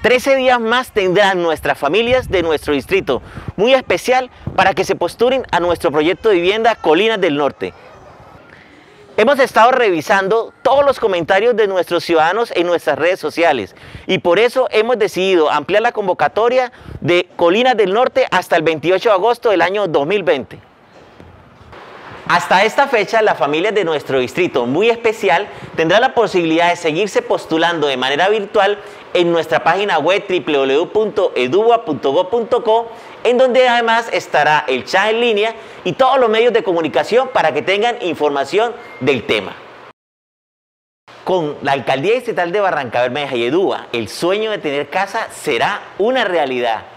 13 días más tendrán nuestras familias de nuestro distrito, muy especial para que se postulen a nuestro proyecto de vivienda Colinas del Norte. Hemos estado revisando todos los comentarios de nuestros ciudadanos en nuestras redes sociales y por eso hemos decidido ampliar la convocatoria de Colinas del Norte hasta el 28 de agosto del año 2020. Hasta esta fecha, las familias de nuestro distrito muy especial tendrán la posibilidad de seguirse postulando de manera virtual en nuestra página web www.eduba.gov.co, en donde además estará el chat en línea y todos los medios de comunicación para que tengan información del tema. Con la Alcaldía Distrital de Barrancabermeja y Eduba, el sueño de tener casa será una realidad.